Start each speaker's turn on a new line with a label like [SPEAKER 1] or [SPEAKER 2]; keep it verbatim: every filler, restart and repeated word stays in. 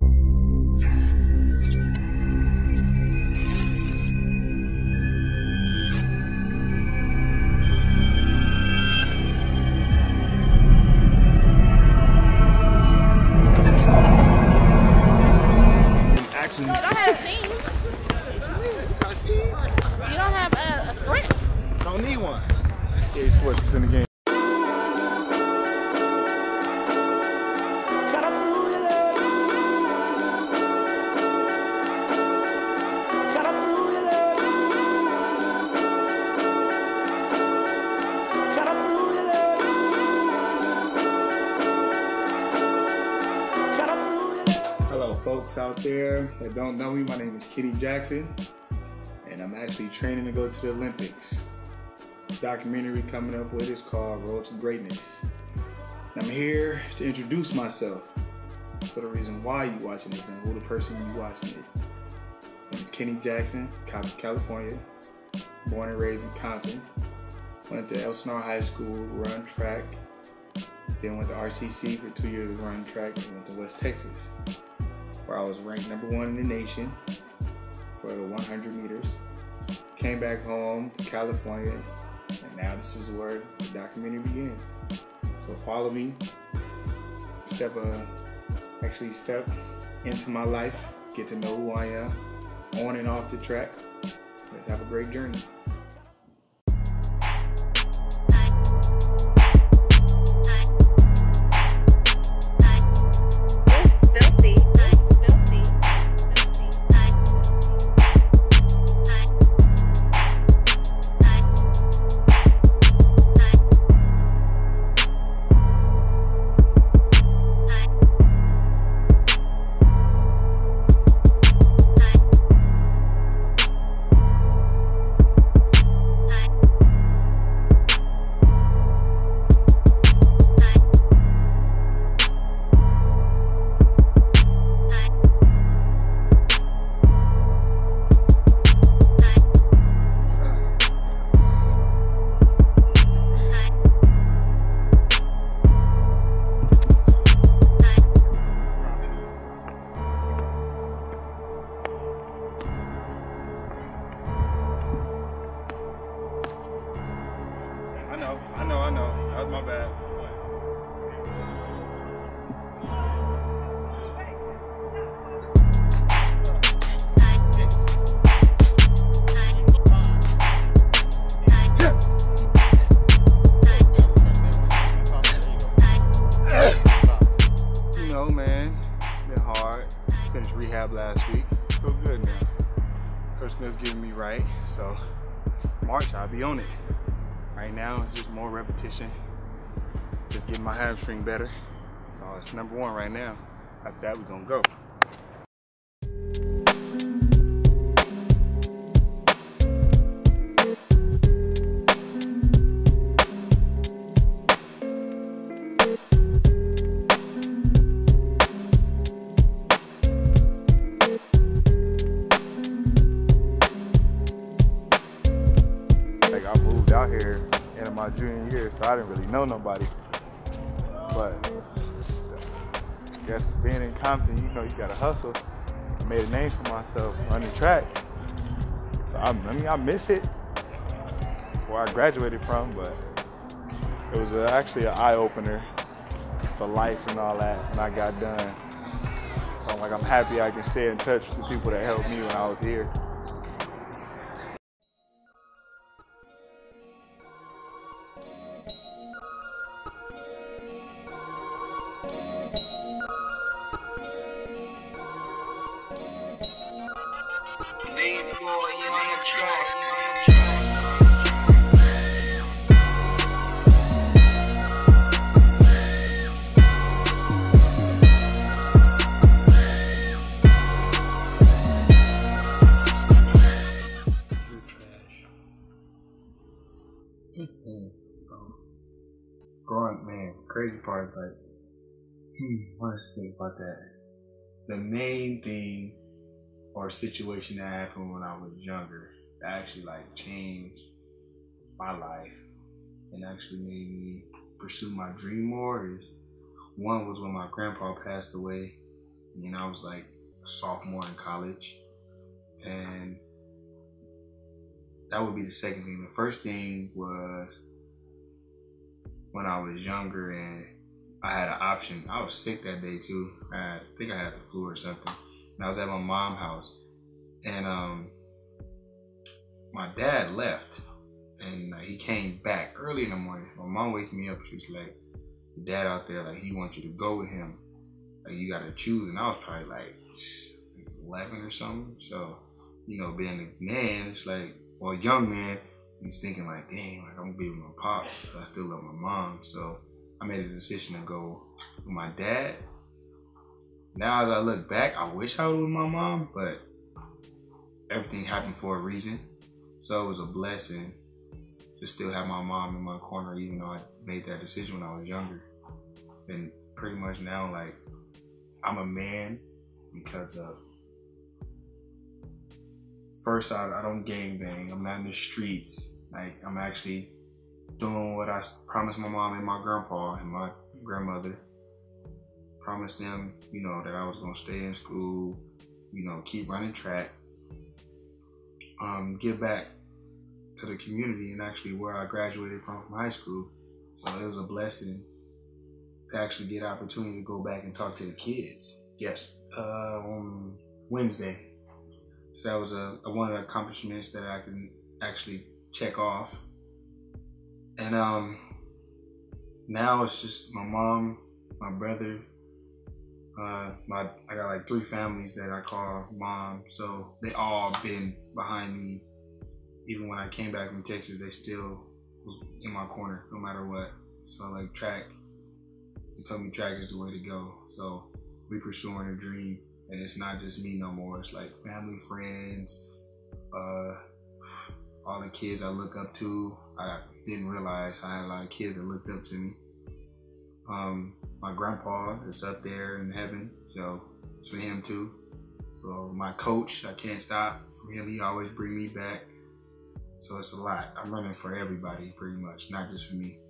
[SPEAKER 1] You don't have scenes. You don't have a, a script.
[SPEAKER 2] Don't need one. E A Sports is in the game. Folks out there that don't know me, my name is Kenny Jackson, and I'm actually training to go to the Olympics. The documentary coming up with is called Road to Greatness. And I'm here to introduce myself. So the reason why you watching this and who the person you watching it. My name is Kenny Jackson, Compton, California. Born and raised in Compton. Went to Elsinore High School, run track. Then went to R C C for two years to run track, and went to West Texas, where I was ranked number one in the nation for the one hundred meters. Came back home to California, and now this is where the documentary begins. So follow me, step, uh, actually step into my life, get to know who I am, on and off the track. Let's have a great journey. I know, I know, I know. That was my bad. You know, man, been hard. Finished rehab last week. Feel good now. Coach Smith getting me right, so March I'll be on it. Right now, it's just more repetition, just getting my hamstring better. So it's number one right now. After that, we're gonna go. Like I moved out here in my junior year, so I didn't really know nobody. But I guess being in Compton, you know, you gotta hustle. I made a name for myself running track. So I, I mean, I miss it where I graduated from, but it was a, actually an eye-opener for life and all that when I got done. So I'm like, I'm happy I can stay in touch with the people that helped me when I was here. Mm-hmm. um, growing, man, crazy part is like, hmm, what is think about that? The main thing or situation that happened when I was younger that actually like changed my life and actually made me pursue my dream more is, one was when my grandpa passed away, and I was like a sophomore in college. And that would be the second thing. The first thing was when I was younger and I had an option. I was sick that day too. I, had, I think I had the flu or something. And I was at my mom's house. And um, my dad left. And uh, he came back early in the morning. My mom waking me up. She was like, "Dad out there, like he wants you to go with him. Like you gotta choose." And I was probably like eleven or something. So, you know, being a man, it's like, well, a young man, he's thinking like, dang, like I'm gonna be with my pops, but I still love my mom. So I made a decision to go with my dad. Now as I look back, I wish I was with my mom, but everything happened for a reason. So it was a blessing to still have my mom in my corner, even though I made that decision when I was younger. And pretty much now, like, I'm a man because of, first, I, I don't gangbang. I'm not in the streets. Like, I'm actually doing what I promised my mom and my grandpa and my grandmother. Promised them, you know, that I was gonna stay in school, you know, keep running track, um, give back to the community, and actually where I graduated from, from high school. So it was a blessing to actually get an opportunity to go back and talk to the kids. Yes, uh, on Wednesday. So that was a, a one of the accomplishments that I can actually check off. And um, now it's just my mom, my brother, uh, my I got like three families that I call mom. So they all been behind me. Even when I came back from Texas, they still was in my corner no matter what. So like track, they told me track is the way to go. So we pursuing a dream, and it's not just me no more. It's like family, friends, uh, all the kids I look up to. I didn't realize I had a lot of kids that looked up to me. Um, my grandpa is up there in heaven, so it's for him too. So my coach, I can't stop from him. He always bring me back. So it's a lot. I'm running for everybody pretty much, not just for me.